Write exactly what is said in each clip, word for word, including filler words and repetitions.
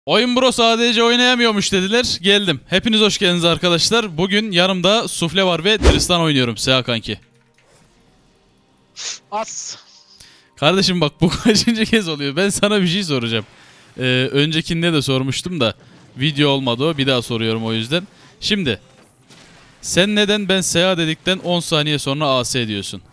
Oyun Bro sadece oynayamıyormuş dediler. Geldim. Hepiniz hoş geldiniz arkadaşlar. Bugün yanımda Sufle var ve Tristan oynuyorum. Seha kanki. As. Kardeşim bak bu kaçıncı kez oluyor? Ben sana bir şey soracağım. Ee, öncekinde de sormuştum da video olmadı o. Bir daha soruyorum o yüzden. Şimdi sen neden ben Seha dedikten on saniye sonra A S diyorsun?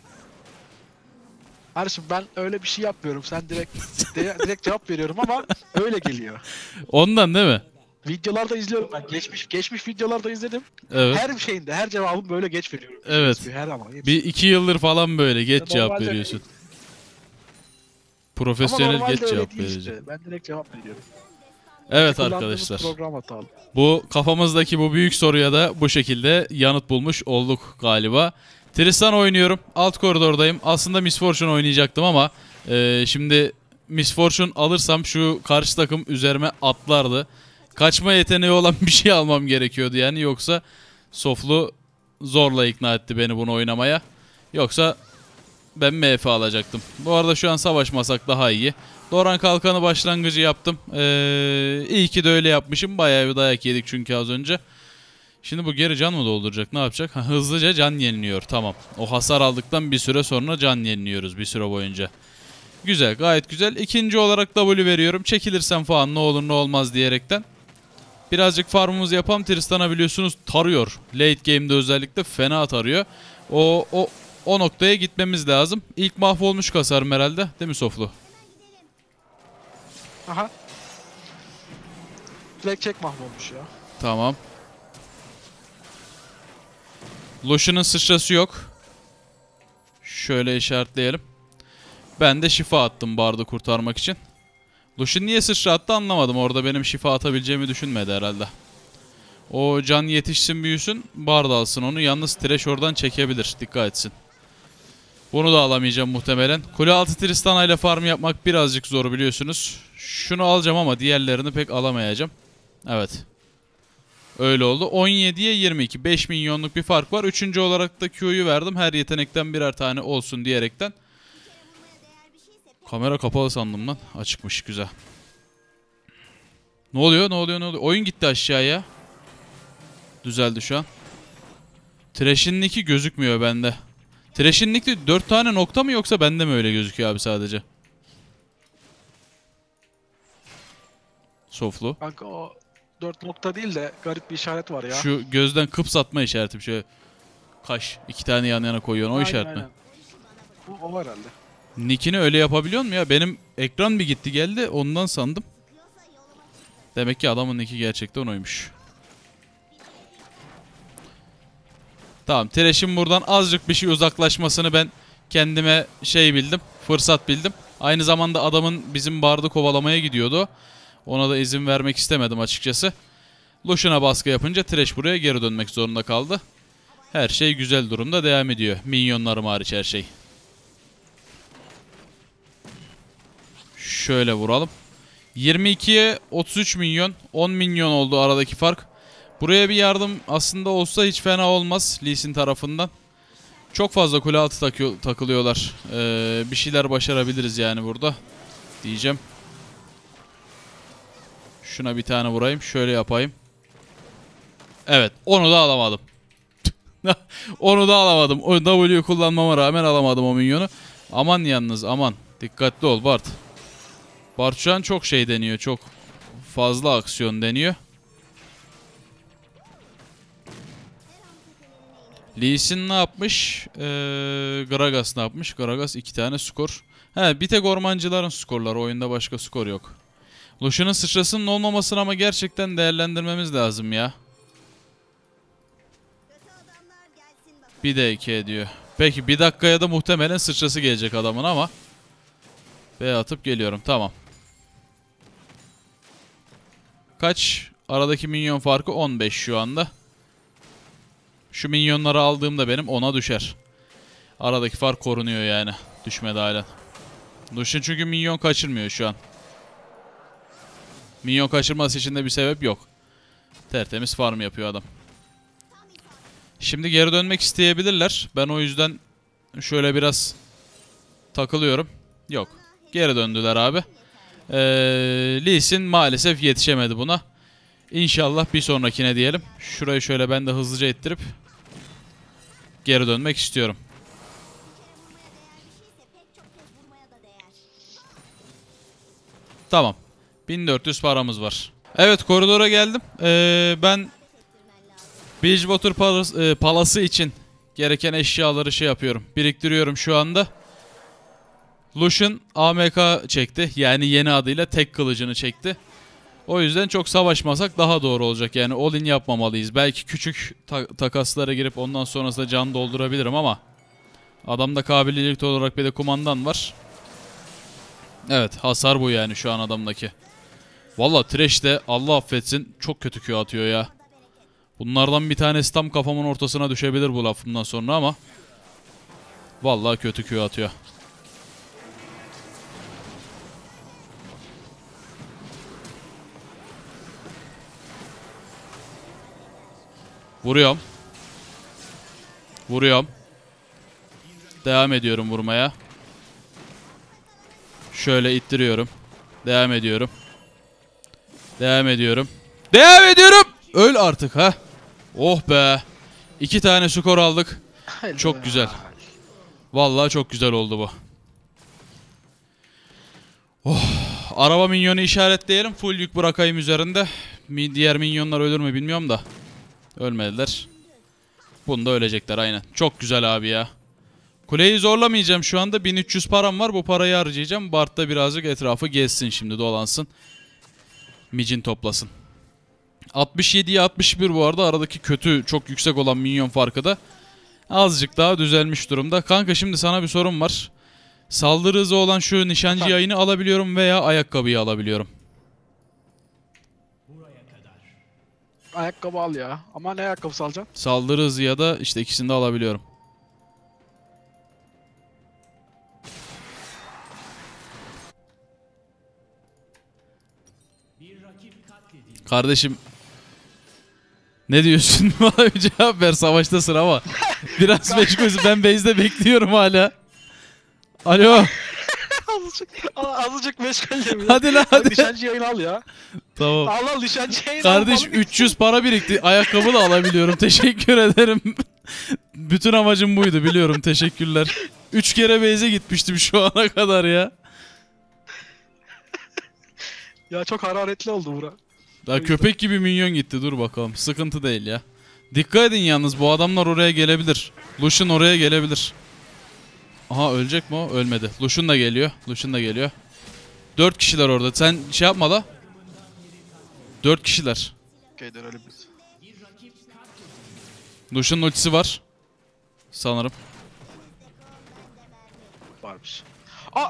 Kardeşim ben öyle bir şey yapmıyorum. Sen direkt de- direkt cevap veriyorum ama öyle geliyor. Ondan değil mi? Videolarda izliyorum ben. Geçmiş geçmiş videolarda izledim. Evet. Her şeyinde, her cevabım böyle geç veriyorum. Evet. Her ama. hepsi. Bir iki yıldır falan böyle geç cevap Normalde veriyorsun. öyle Ama Profesyonel normalde geç öyle cevap değil veriyorsun. işte. Ben direkt cevap veriyorum. Evet Kullandığımız arkadaşlar. program hatalı. Bu kafamızdaki bu büyük soruya da bu şekilde yanıt bulmuş olduk galiba. Tristan oynuyorum. Alt koridordayım. Aslında Miss Fortune oynayacaktım ama e, şimdi Miss Fortune alırsam şu karşı takım üzerime atlardı. Kaçma yeteneği olan bir şey almam gerekiyordu yani. Yoksa Soflu zorla ikna etti beni bunu oynamaya. Yoksa ben M F alacaktım. Bu arada şu an savaşmasak daha iyi. Doran kalkanı başlangıcı yaptım. Ee, iyi ki de öyle yapmışım. Bayağı bir dayak yedik çünkü az önce. Şimdi bu geri can mı dolduracak? Ne yapacak? Ha, hızlıca can yeniliyor. Tamam. O hasar aldıktan bir süre sonra can yeniliyoruz bir süre boyunca. Güzel, gayet güzel. İkinci olarak W veriyorum. Çekilirsem falan ne olur ne olmaz diyerekten. Birazcık farmımızı yapalım. Tristan'a biliyorsunuz tarıyor. Late game'de özellikle fena tarıyor. O o o noktaya gitmemiz lazım. İlk mahvolmuş kasarım herhalde. Değil mi Soflu? Aha. Direkt çek mahvolmuş ya. Tamam. Lucian'ın sıçrası yok. Şöyle işaretleyelim. Ben de şifa attım Bard'ı kurtarmak için. Lucian niye sıçra attı anlamadım. Orada benim şifa atabileceğimi düşünmedi herhalde. O can yetişsin büyüsün. Bard alsın onu. Yalnız Thresh oradan çekebilir. Dikkat etsin. Bunu da alamayacağım muhtemelen. Kule altı Tristana ile farm yapmak birazcık zor biliyorsunuz. Şunu alacağım ama diğerlerini pek alamayacağım. Evet. Öyle oldu. on yediye yirmi iki. beş milyonluk bir fark var. Üçüncü olarak da Q'yu verdim. Her yetenekten birer tane olsun diyerekten. Kamera kapalı sandım lan. Açıkmış, güzel. Ne oluyor? Ne oluyor? Ne oluyor? Oyun gitti aşağıya. Düzeldi şu an. Thresh'in nick'i gözükmüyor bende. Thresh'in nick'te dört tane nokta mı yoksa bende mi öyle gözüküyor abi sadece? Soflu. Kanka o dört nokta değil de garip bir işaret var ya. Şu gözden kıps atma işareti. Şöyle kaş. iki tane yan yana koyuyorsun. O Aynen, işaret mi? aynen. Bu o herhalde. Nick'ini öyle yapabiliyor mu ya? Benim ekran bir gitti geldi. Ondan sandım. Demek ki adamın nick'i gerçekten oymuş. Tamam. Thresh'in buradan azıcık bir şey uzaklaşmasını ben kendime şey bildim. Fırsat bildim. Aynı zamanda adamın bizim bardı kovalamaya gidiyordu. Ona da izin vermek istemedim açıkçası. Lucian'a baskı yapınca Thresh buraya geri dönmek zorunda kaldı. Her şey güzel durumda devam ediyor. Minyonlarım hariç her şey. Şöyle vuralım. yirmi ikiye otuz üç milyon. on milyon oldu aradaki fark. Buraya bir yardım aslında olsa hiç fena olmaz Lee Sin tarafından. Çok fazla kule altı takıyor, takılıyorlar. Ee, bir şeyler başarabiliriz yani burada. Diyeceğim. Şuna bir tane vurayım. Şöyle yapayım. Evet. Onu da alamadım. Onu da alamadım. O W'yu kullanmama rağmen alamadım o minyonu. Aman yalnız aman. Dikkatli ol Bart. Bart şu an çok şey deniyor. Çok fazla aksiyon deniyor. Lee Sin ne yapmış? Ee, Gragas ne yapmış? Gragas iki tane skor. He, bir tek ormancıların skorları. Oyunda başka skor yok. Lucian'ın sıçrasının olmamasını ama gerçekten değerlendirmemiz lazım ya. Bir de iki ediyor. Peki bir dakikaya da muhtemelen sıçrası gelecek adamın ama. B atıp geliyorum. Tamam. Kaç? Aradaki minyon farkı on beş şu anda. Şu minyonları aldığımda benim ona düşer. Aradaki fark korunuyor yani. Düşmedi halen. Lucian çünkü minyon kaçırmıyor şu an. Minyon kaçırması için de bir sebep yok. Tertemiz farm yapıyor adam. Şimdi geri dönmek isteyebilirler. Ben o yüzden şöyle biraz takılıyorum. Yok. Geri döndüler abi. Ee, Lee Sin maalesef yetişemedi buna. İnşallah bir sonrakine diyelim. Şurayı şöyle ben de hızlıca ettirip geri dönmek istiyorum. Tamam. bin dört yüz paramız var. Evet, koridora geldim. Ee, ben Bridgewater Palace, e, Palası için gereken eşyaları şey yapıyorum. Biriktiriyorum şu anda. Lucian A M K çekti. Yani yeni adıyla tek kılıcını çekti. O yüzden çok savaşmasak daha doğru olacak. Yani all-in yapmamalıyız. Belki küçük ta takaslara girip ondan sonrasında can doldurabilirim ama adamda kabiliyet olarak bir de kumandan var. Evet, hasar bu yani şu an adamdaki. Valla Thresh de Allah affetsin çok kötü Q atıyor ya. Bunlardan bir tanesi tam kafamın ortasına düşebilir bu lafımdan sonra ama vallahi kötü Q atıyor. Vuruyorum. Vuruyorum. Devam ediyorum vurmaya. Şöyle ittiriyorum. Devam ediyorum. Devam ediyorum. Devam ediyorum. Öl artık ha. Oh be. İki tane skor aldık. Çok güzel. Vallahi çok güzel oldu bu. Oh. Araba minyonu işaretleyelim. Full yük bırakayım üzerinde. Diğer minyonlar ölür mü bilmiyorum da. Ölmediler. Bunda ölecekler aynen. Çok güzel abi ya. Kuleyi zorlamayacağım şu anda. bin üç yüz param var. Bu parayı harcayacağım. Bart da birazcık etrafı gezsin şimdi, dolansın. Micin toplasın. altmış yediye altmış bir bu arada. Aradaki kötü, çok yüksek olan minyon farkı da azıcık daha düzelmiş durumda. Kanka şimdi sana bir sorum var. Saldırı hızı olan şu nişancı yayını alabiliyorum veya ayakkabıyı alabiliyorum. Ayakkabı al ya. Ama ne ayakkabısı alacaksın? Saldırı hızı ya da işte ikisini de alabiliyorum. Kardeşim ne diyorsun? Bana bir cevap ver, savaştasın ama. Biraz meşgulsün, ben base'de bekliyorum hala. Alo. azıcık, azıcık meşgul. Hadi lan hadi. Nişancı yayını al ya. Tamam. Al al nişancı yayını Kardeş al. üç yüz para birikti. Ayakkabı da alabiliyorum. Teşekkür ederim. Bütün amacım buydu, biliyorum. Teşekkürler. üç kere base'e gitmiştim şu ana kadar ya. Ya çok hararetli oldu bura. Daha köpek gibi minyon gitti. Dur bakalım. Sıkıntı değil ya. Dikkat edin yalnız, bu adamlar oraya gelebilir. Lucian oraya gelebilir. Aha, ölecek mi o? Ölmedi. Lucian da geliyor. Lucian da geliyor. Dört kişiler orada. Sen şey yapma la. Dört kişiler. Okay, dönelim biz. Lucian'ın ultisi var. Sanırım. Varmış. Aa!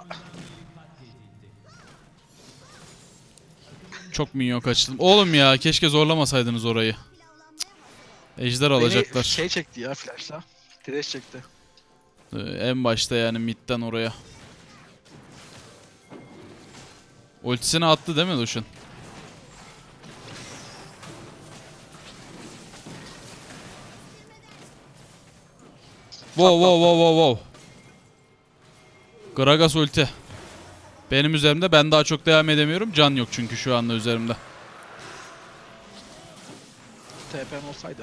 Çok minyon kaçtım. Oğlum ya, keşke zorlamasaydınız orayı. Ejder alacaklar. Beni şey çekti ya flashla. Thresh çekti. Ee, en başta yani midden oraya. Ultisini attı değil mi Lucian? Wow wow wow wow wow. Gragas ulti. Benim üzerimde, ben daha çok devam edemiyorum. Can yok çünkü şu anda üzerimde. T P'm olsaydı.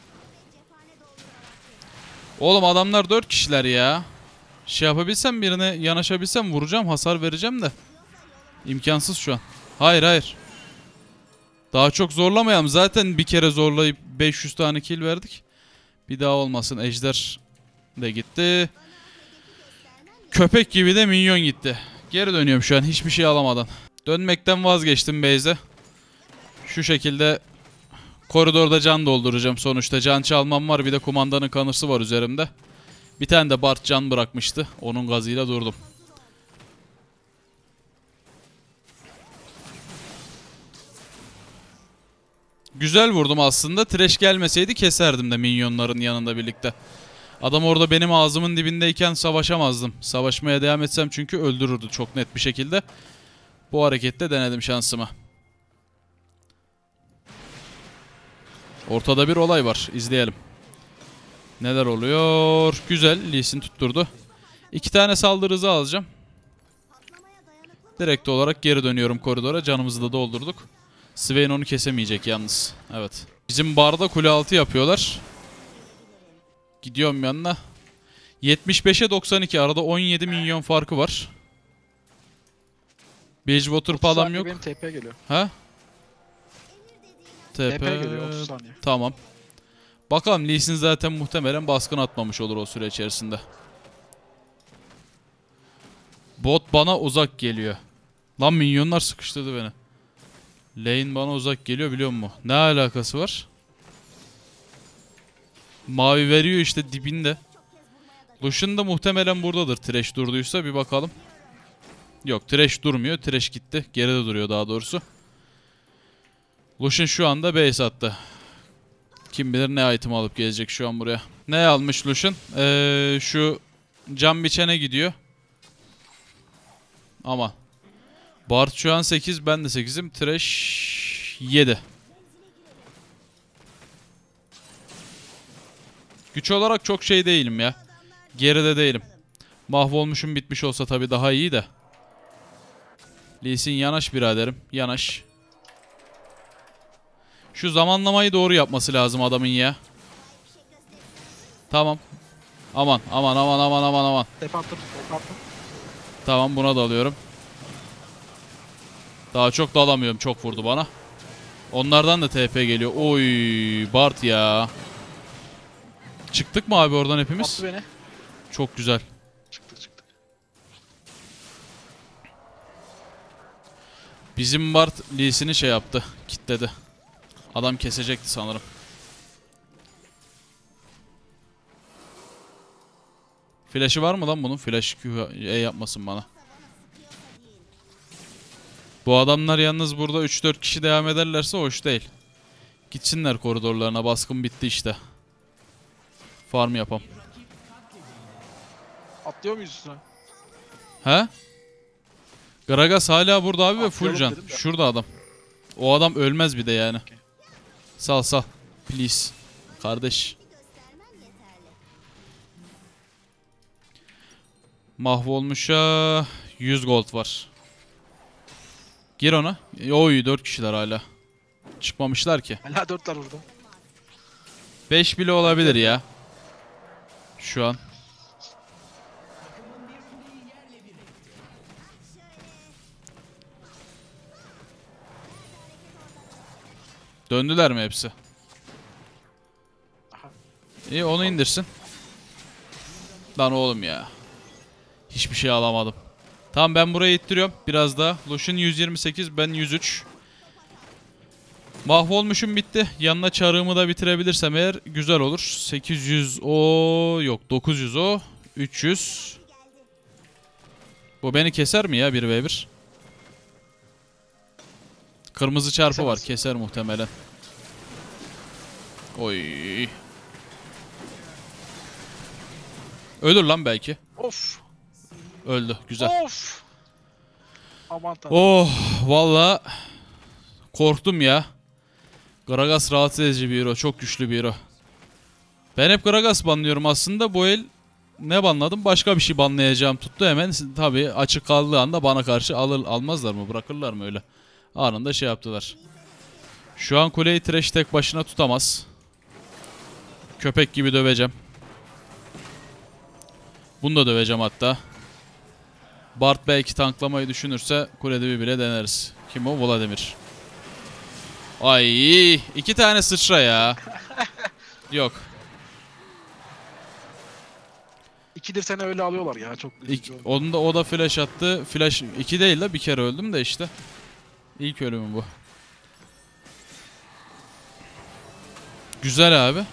Oğlum adamlar dört kişiler ya. Şey yapabilsem, birine yanaşabilsem vuracağım, hasar vereceğim de. İmkansız şu an. Hayır hayır. Daha çok zorlamayalım. Zaten bir kere zorlayıp beş yüz tane kill verdik. Bir daha olmasın. Ejder de gitti. Köpek gibi de minyon gitti. Geri dönüyorum şu an hiçbir şey alamadan. Dönmekten vazgeçtim base'e. Şu şekilde koridorda can dolduracağım sonuçta. Can çalmam var, bir de kumandanın kanısı var üzerimde. Bir tane de Bart can bırakmıştı. Onun gazıyla durdum. Güzel vurdum aslında. Thresh gelmeseydi keserdim de minyonların yanında birlikte. Adam orada benim ağzımın dibindeyken savaşamazdım. Savaşmaya devam etsem çünkü öldürürdü çok net bir şekilde. Bu harekette denedim şansımı. Ortada bir olay var. İzleyelim. Neler oluyor? Güzel. Lee Sin tutturdu. İki tane saldırı hızı alacağım. Direkt olarak geri dönüyorum koridora. Canımızı da doldurduk. Swain onu kesemeyecek yalnız. Evet. Bizim barda kule altı yapıyorlar. Gidiyorum yanına. yetmiş beşe doksan iki. Arada on yedi milyon farkı var. Bridgewater palam yok. Benim T P geliyor. Ha? T P, T P geliyor otuz saniye. Tamam. Bakalım Lee Sin zaten muhtemelen baskın atmamış olur o süre içerisinde. Bot bana uzak geliyor. Lan minyonlar sıkıştırdı beni. Lane bana uzak geliyor biliyor musun? Ne alakası var? Mavi veriyor işte dibinde. Lucian da muhtemelen buradadır. Thresh durduysa bir bakalım. Yok, Thresh durmuyor. Thresh gitti. Geride duruyor daha doğrusu. Lucian şu anda base attı. Kim bilir ne item alıp gelecek şu an buraya. Ne almış Lucian? Ee, şu cam biçene gidiyor. Ama Bard şu an sekiz, ben de sekizim. Thresh yedi. Güç olarak çok şey değilim ya. Geride değilim. Mahvolmuşum bitmiş olsa tabii daha iyi de. Lee Sin yanaş biraderim. Yanaş. Şu zamanlamayı doğru yapması lazım adamın ya. Tamam. Aman aman aman aman aman aman. Tep attım, tep attım. Tamam, buna da alıyorum. Daha çok da alamıyorum. Çok vurdu bana. Onlardan da T P geliyor. Oy Bart ya. Çıktık mı abi oradan hepimiz? Attı beni. Çok güzel. Çıktık çıktık. Bizim Bart Lee Sin'i şey yaptı. Kitledi. Adam kesecekti sanırım. Flash'ı var mı lan bunun? Flash Q E yapmasın bana. Bu adamlar yalnız burada üç dört kişi devam ederlerse hoş değil. Gitsinler koridorlarına. Baskın bitti işte. Farm yapam. Atlıyor muyuz üstüne? He? Gragas hala burada abi ve full Atlayalım can. dedim de. Şurada adam. O adam ölmez bir de yani. Okay. Sal sal. Please. Kardeş. Mahvolmuşa yüz gold var. Gir ona. Oy dört kişiler hala. Çıkmamışlar ki. Hala dörtler burada. beş bile olabilir ya. Şu an. Döndüler mi hepsi? Aha. İyi, onu indirsin. Lan oğlum ya. Hiçbir şey alamadım. Tamam, ben burayı ittiriyorum. Biraz daha. Lucian yüz yirmi sekiz, ben yüz üç. Mahvolmuşum bitti. Yanına çarığımı da bitirebilirsem eğer güzel olur. sekiz yüz o yok. dokuz yüz o. üç yüz. Bu beni keser mi ya bir ve bir? Kırmızı çarpı Kesemez. var. Keser muhtemelen. Oy. Ölür lan belki. Of. Öldü. Güzel. Of. Aman tanrım. Oh valla korktum ya. Gragas rahatsız edici bir hero. Çok güçlü bir hero. Ben hep Gragas banlıyorum aslında. Bu el ne banladım? Başka bir şey banlayacağım tuttu hemen. Tabii açık kaldığı anda bana karşı alır, almazlar mı? Bırakırlar mı öyle? Anında şey yaptılar. Şu an kuleyi Thresh tek başına tutamaz. Köpek gibi döveceğim. Bunu da döveceğim hatta. Bart belki tanklamayı düşünürse kulede bir bile deneriz. Kim o? Vladimir. Ay, iki tane sıçra ya. Yok. İkidir seni öyle alıyorlar ya, çok üzücü İlk, oldu. onun da o da flash attı. Flash iki değil de bir kere öldüm de işte. İlk ölümüm bu. Güzel abi.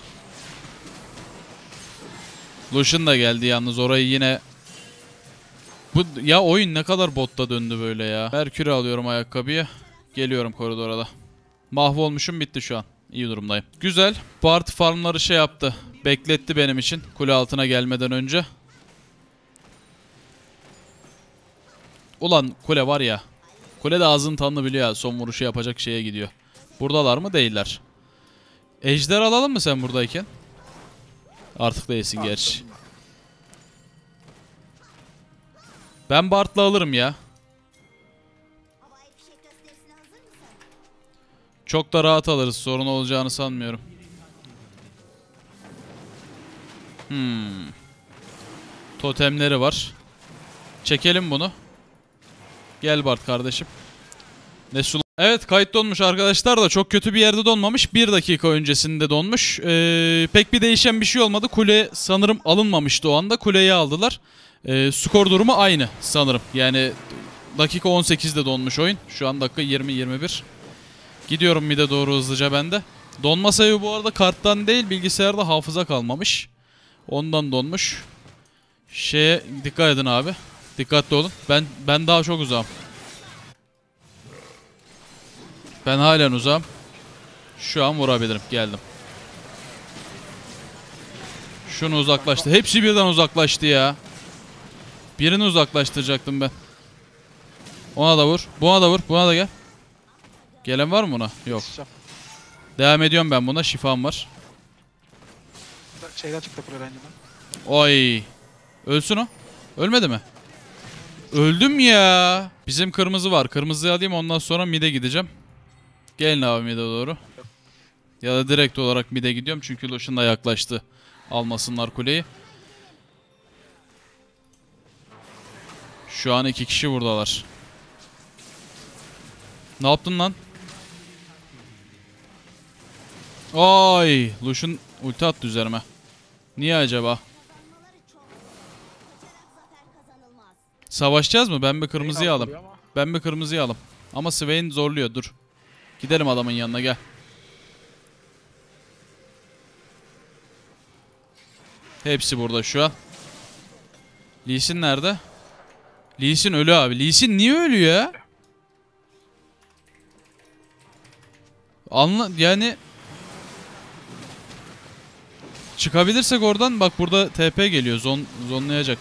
Lucian da geldi yalnız, orayı yine. Bu ya oyun ne kadar botta döndü böyle ya. Merkür'ü alıyorum ayakkabıya. Geliyorum koridora da. Mahvolmuşum bitti şu an. İyi durumdayım. Güzel. Bard farmları şey yaptı. Bekletti benim için. Kule altına gelmeden önce. Ulan kule var ya. Kule de ağzının tadını biliyor ya. Son vuruşu yapacak şeye gidiyor. Buradalar mı? Değiller. Ejder alalım mı sen buradayken? Artık değilsin Tamam, gerçi. tamam. Ben Bard'la alırım ya. Çok da rahat alırız. Sorun olacağını sanmıyorum. Hmm. Totemleri var. Çekelim bunu. Gel Bart kardeşim. Nesul. Evet, kayıt donmuş arkadaşlar da çok kötü bir yerde donmamış. Bir dakika öncesinde donmuş. Ee, pek bir değişen bir şey olmadı. Kule sanırım alınmamıştı o anda. Kuleyi aldılar. Ee, skor durumu aynı sanırım. Yani dakika on sekizde donmuş oyun. Şu an dakika yirmi yirmi bir. Gidiyorum mid'e doğru hızlıca ben de. Donma sebebi bu arada karttan değil, bilgisayarda hafıza kalmamış. Ondan donmuş. Şeye dikkat edin abi. Dikkatli olun. Ben ben daha çok uzağım. Ben halen uzağım. Şu an vurabilirim. Geldim. Şunu uzaklaştı. Hepsi birden uzaklaştı ya. Birini uzaklaştıracaktım ben. Ona da vur. Buna da vur. Buna da gel. Gelen var mı buna? Yok. Devam ediyorum ben buna. Şifam var. Şeyden çıktı buraya rengine. Oy. Ölsün o. Ölmedi mi? Öldüm ya. Bizim kırmızı var. Kırmızıyı alayım, ondan sonra mid'e gideceğim. Gelin abi mid'e doğru. Ya da direkt olarak mid'e gidiyorum çünkü Lucian da yaklaştı. Almasınlar kuleyi. Şu an iki kişi buradalar. Ne yaptın lan? Ay, Lucian ulti attı üzerime. Niye acaba? Savaşacağız mı? Ben bir kırmızıyı alayım. Ben bir kırmızıyı alayım. Ama Swain zorluyor, dur. Gidelim adamın yanına, gel. Hepsi burada şu an. Lee Sin nerede? Lee Sin ölü abi. Lee Sin niye ölüyor ya? Anla yani. Çıkabilirsek oradan, bak burada T P geliyor. Zon zonlayacak.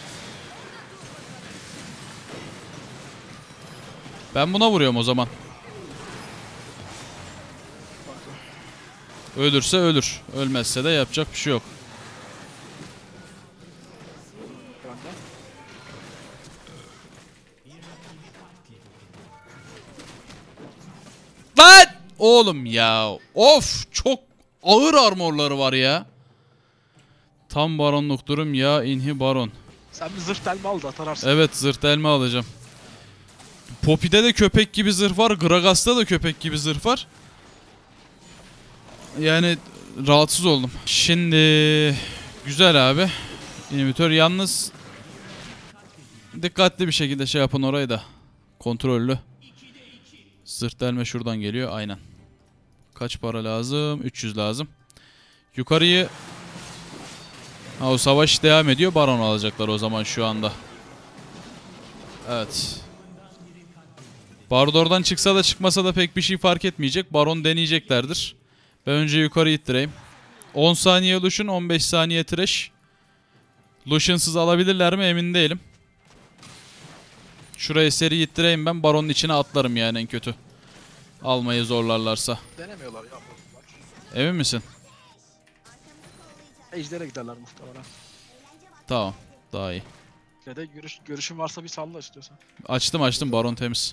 Ben buna vuruyorum o zaman. Ölürse ölür. Ölmezse de yapacak bir şey yok. Lan! Oğlum ya. Of! Çok ağır armorları var ya. Tam baronluk durum ya. İnhi baron. Sen bir zırh delme al da atararsın. Evet, zırh delme alacağım. Poppy'de de köpek gibi zırh var. Gragas'ta da köpek gibi zırh var. Yani rahatsız oldum. Şimdi güzel abi. İnhibitör yalnız dikkatli bir şekilde şey yapın orayı da. Kontrollü. Zırh delme şuradan geliyor. Aynen. Kaç para lazım? üç yüz lazım. Yukarıyı... Ha, o savaş devam ediyor. Baron alacaklar o zaman şu anda. Evet. Bardor'dan çıksa da çıkmasa da pek bir şey fark etmeyecek. Baron deneyeceklerdir. Ben önce yukarı ittireyim. on saniye Lucian, on beş saniye Thresh. Lucian'sız alabilirler mi emin değilim. Şuraya seri ittireyim ben. Baron'un içine atlarım yani en kötü. Almayı zorlarlarsa. Denemiyorlar ya. Emin misin? Ejder'e giderler muhtemelen. Tamam. Daha iyi. Ya da görüş, görüşün varsa bir salla istiyorsan. Açtım açtım. Baron temiz.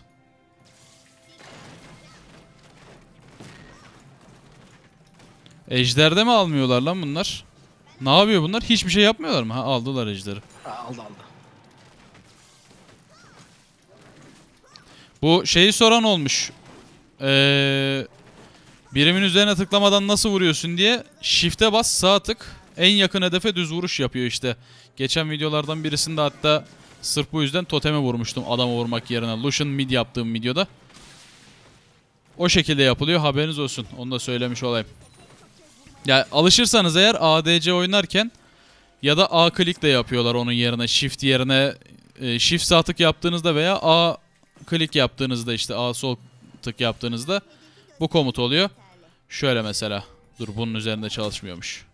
Ejder'de mi almıyorlar lan bunlar? Ne yapıyor bunlar? Hiçbir şey yapmıyorlar mı? Ha, aldılar Ejder'i. Ha, aldı aldı. Bu şeyi soran olmuş. Ee, birimin üzerine tıklamadan nasıl vuruyorsun diye. Shift'e bas, sağ tık. En yakın hedefe düz vuruş yapıyor işte. Geçen videolardan birisinde hatta sırf bu yüzden toteme vurmuştum adamı vurmak yerine. Lucian mid yaptığım videoda. O şekilde yapılıyor, haberiniz olsun. Onu da söylemiş olayım. Ya alışırsanız eğer A D C oynarken ya da A klik de yapıyorlar onun yerine. Shift yerine e, shift sağ tık yaptığınızda veya A klik yaptığınızda, işte A sol tık yaptığınızda bu komut oluyor. Şöyle mesela. Dur, bunun üzerinde çalışmıyormuş.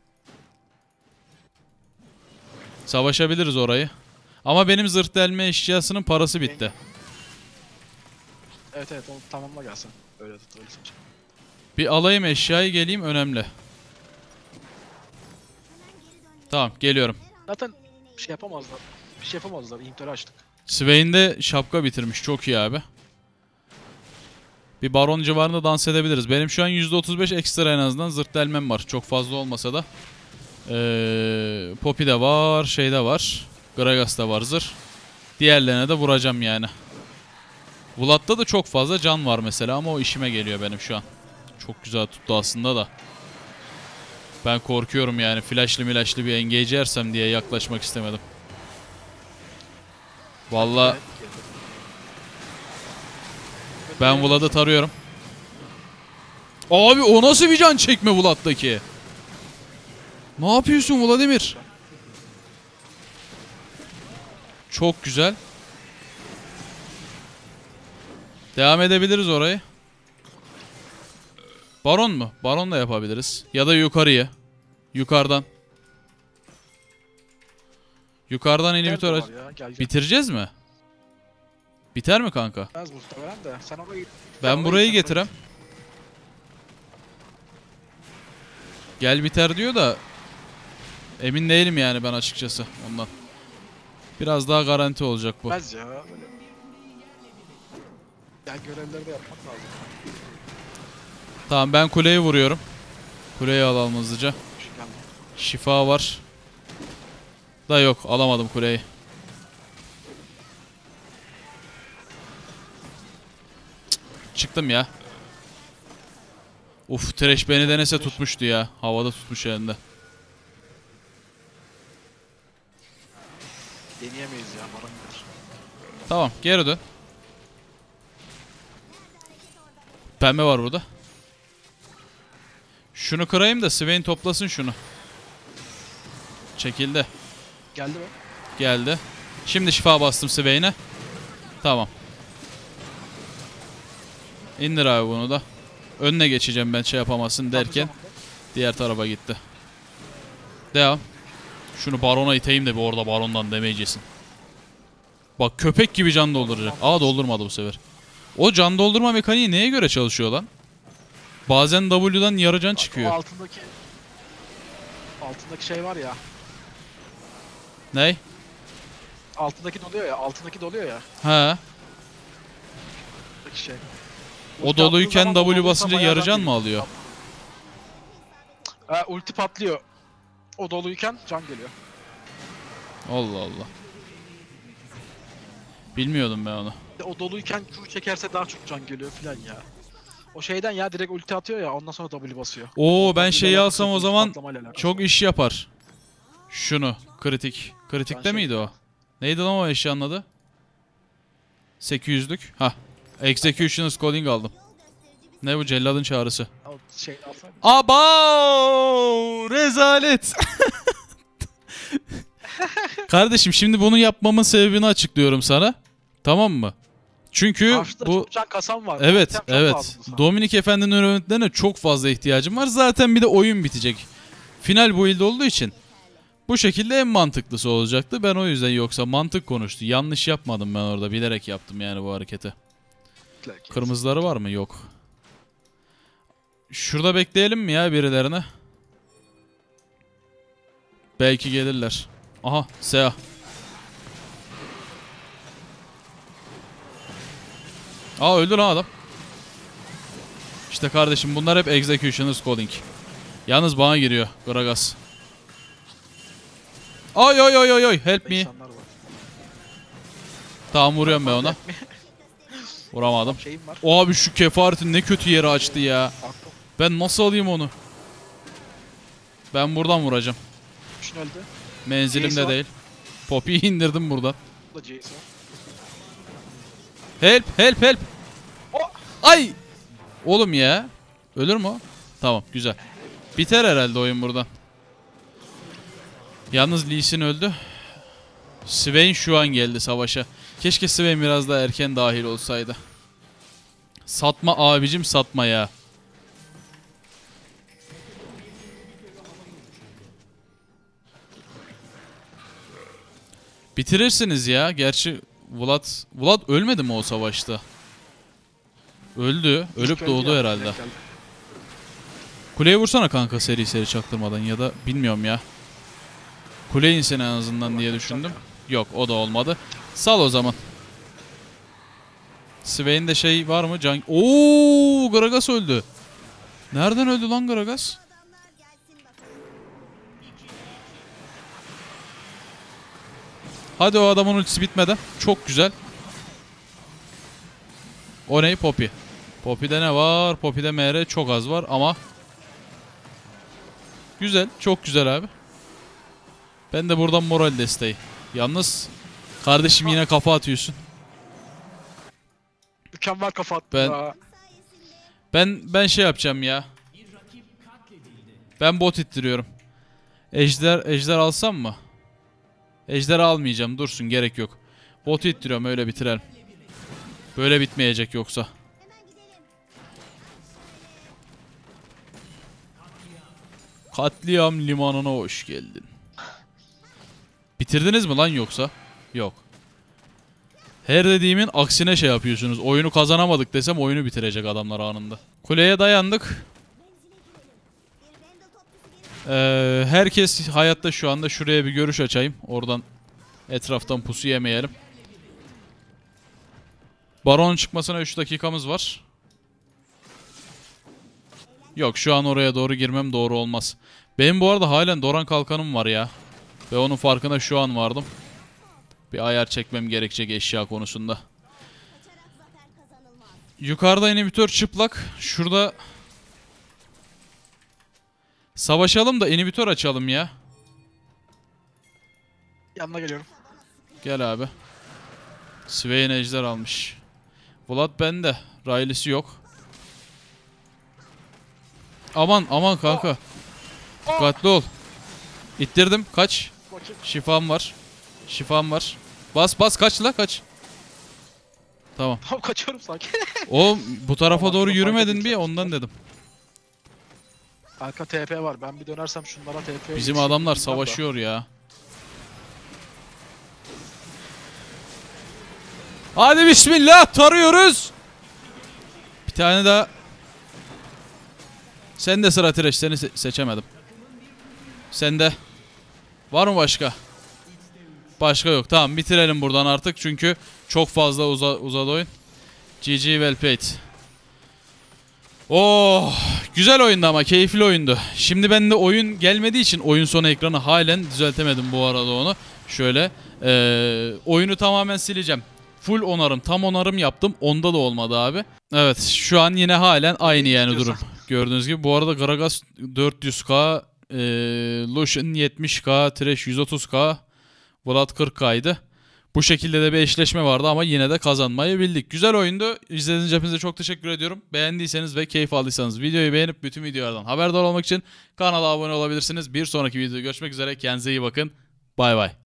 Savaşabiliriz orayı. Ama benim zırh delme eşyasının parası bitti. Evet evet, onu tamamla gelsin. Öyle tut, öyle seç. Bir alayım eşyayı, geleyim, önemli. Tamam, geliyorum. Zaten bir şey yapamazlar. Bir şey yapamazlar. İnhibitörü açtık. Swain de şapka bitirmiş. Çok iyi abi. Bir baron civarında dans edebiliriz. Benim şu an yüzde otuz beş ekstra en azından zırh delmem var. Çok fazla olmasa da. Ee, Poppy de var. Şey de var. Gragas da var zırh. Diğerlerine de vuracağım yani. Vlad'da da çok fazla can var mesela ama o işime geliyor benim şu an. Çok güzel tuttu aslında da. Ben korkuyorum yani. Flashlı milashlı bir engage yersem diye yaklaşmak istemedim. Vallahi ben Vlad'ı tarıyorum. Abi o nasıl bir can çekme Vlad'daki? Ne yapıyorsun Vladimir? Çok güzel. Devam edebiliriz orayı. Baron mu? Baron da yapabiliriz. Ya da yukarıya. Yukarıdan. Yukarıdan inhibitor aç. Bitireceğiz mi? Biter mi kanka? Az muhtemelen de. Sen orayı... Ben burayı getirem. Gel biter diyor da emin değilim yani ben açıkçası ondan. Biraz daha garanti olacak bu. Bilmez ya. Böyle. Yani görevleri de yapmak lazım. Tamam ben kuleyi vuruyorum. Kuleyi alalım hızlıca. Şifa var. Da yok alamadım kuleyi. Cık, çıktım ya. Uf Thresh beni denese tutmuştu ya. Havada tutmuş elinde. Deneyemeyiz ya baranlar. Tamam geri dön. Pembe var burada. Şunu kırayım da Swain toplasın şunu. Çekildi. Geldi mi? Geldi. Şimdi şifa bastım Swain'e. Tamam. İndir abi bunu da. Önüne geçeceğim ben şey yapamasın derken. Diğer tarafa gitti. Devam. Şunu barona iteyim de bir orada barondan demeyeceksin. Bak köpek gibi can dolduracak. Aa doldurmadı bu sefer. O can doldurma mekaniği neye göre çalışıyor lan? Bazen W'dan yarı can çıkıyor. O altındaki... Altındaki şey var ya. Ney? Altındaki doluyor ya. Altındaki doluyor ya. He. Altındaki şey. O doluyken W basınca yarı can mı alıyor? Ee, ulti patlıyor. O doluyken can geliyor. Allah Allah. Bilmiyordum ben onu. O doluyken Q çekerse daha çok can geliyor filan ya. O şeyden ya direkt ulti atıyor ya ondan sonra W basıyor. Oo ben W şeyi alakası alsam o yok, zaman patlamayla alakası çok yok. iş yapar. Şunu kritik. Kritikte Ben miydi şey- o? Neydi lan o eşyanın adı? sekiz yüzlük. Hah. Executioner's Calling aldım. Ne bu celladın çağrısı? O şey alsana. Abo! Rezalet. Kardeşim şimdi bunu yapmamın sebebini açıklıyorum sana. Tamam mı? Çünkü Karşıda bu çok can kasan var. evet Item çok evet. lazım sana. Dominik Efendi'nin örneklerine çok fazla ihtiyacım var. Zaten bir de oyun bitecek. Final build olduğu için bu şekilde en mantıklısı olacaktı. Ben o yüzden yoksa mantık konuştu. Yanlış yapmadım ben orada. Bilerek yaptım yani bu hareketi. Kırmızıları var mı? Yok. Şurada bekleyelim mi ya birilerine? Belki gelirler. Aha, Seah. Aa öldü lan adam. İşte kardeşim bunlar hep Executioner's Calling. Yalnız bana giriyor Gragas. Ay ay ay ay ay help me. İnsanlar var. Tamam vuruyorum ben ona. Vuramadım. Şeyim var. Abi şu kefaretin ne kötü yeri açtı ya. Aklım. Ben nasıl alayım onu? Ben buradan vuracağım. Şunu öldü. Menzilim de Jason. değil. Poppy'yi indirdim buradan. Bu da Jason. Help help help. O. Ay. Oğlum ya. Ölür mü o? Tamam güzel. Biter herhalde oyun buradan. Yalnız Lee Sin öldü. Swain şu an geldi savaşa. Keşke Swain biraz daha erken dahil olsaydı. Satma abicim satma ya. Bitirirsiniz ya. Gerçi Vlad Vlad ölmedi mi o savaşta? Öldü. Ölüp İlk doğdu öldü ya, herhalde. direkt geldi. Kuleye vursana kanka seri seri çaktırmadan ya da bilmiyorum ya. Kule insin en azından diye düşündüm. Yok o da olmadı. Sal o zaman. Swain'de şey var mı? Can... Oo, Gragas öldü. Nereden öldü lan Gragas? Hadi o adamın ultisi bitmeden. Çok güzel. O ne? Poppy. Poppy'de ne var? Poppy'de M R çok az var ama güzel. Çok güzel abi. Ben de buradan moral desteği. Yalnız kardeşim yine kafa atıyorsun. Mükemmel kafa attı Ben ya. ben ben şey yapacağım ya. Ben bot ittiriyorum. Ejder ejder alsam mı? Ejder almayacağım. Dursun, gerek yok. Botu ittiriyorum, öyle bitirelim. Böyle bitmeyecek yoksa. Katliam limanına hoş geldin. Bitirdiniz mi lan yoksa? Yok. Her dediğimin aksine şey yapıyorsunuz. Oyunu kazanamadık desem oyunu bitirecek adamlar anında. Kuleye dayandık. Ee, herkes hayatta şu anda, şuraya bir görüş açayım. Oradan etraftan pusu yemeyelim. Baron çıkmasına üç dakikamız var. Yok, şu an oraya doğru girmem doğru olmaz. Benim bu arada halen Doran kalkanım var ya. Ve onun farkına şu an vardım. Bir ayar çekmem gerekecek eşya konusunda. Yukarıda inhibitör çıplak. Şurada savaşalım da inhibitör açalım ya. Yanına geliyorum. Gel abi. Swain ejder almış. Vlad bende. Riley'si yok. Aman aman kanka. Dikkatli ol. İttirdim. Kaç. Şifam var. Şifam var. Bas bas, kaç la kaç. Tamam. Tamam, kaçıyorum sanki. O bu tarafa Tamam, doğru tamam, yürümedin fark bir, ettim. ondan dedim. Arka T P var. Ben bir dönersem şunlara T P. Bizim adamlar savaşıyor ya. Hadi bismillah, tarıyoruz. Bir tane daha. Sen de sıra Tireş, seni se seçemedim. Sende. Var mı başka? Başka yok. Tamam, bitirelim buradan artık çünkü çok fazla uza uzadı oyun. G G, well played. Oh, güzel oyundu ama keyifli oyundu. Şimdi bende oyun gelmediği için oyun sonu ekranı halen düzeltemedim bu arada onu. Şöyle ee, oyunu tamamen sileceğim. Full onarım, tam onarım yaptım. Onda da olmadı abi. Evet, şu an yine halen aynı yani durum. Gördüğünüz gibi. Bu arada Gragas dört yüz K, ee, Lucian yetmiş K, Thresh yüz otuz K, Vlad kırk K'ydı. Bu şekilde de bir eşleşme vardı ama yine de kazanmayı bildik. Güzel oyundu. İzlediğiniz için hepinize çok teşekkür ediyorum. Beğendiyseniz ve keyif aldıysanız videoyu beğenip bütün videolardan haberdar olmak için kanala abone olabilirsiniz. Bir sonraki videoda görüşmek üzere. Kendinize iyi bakın. Bay bay.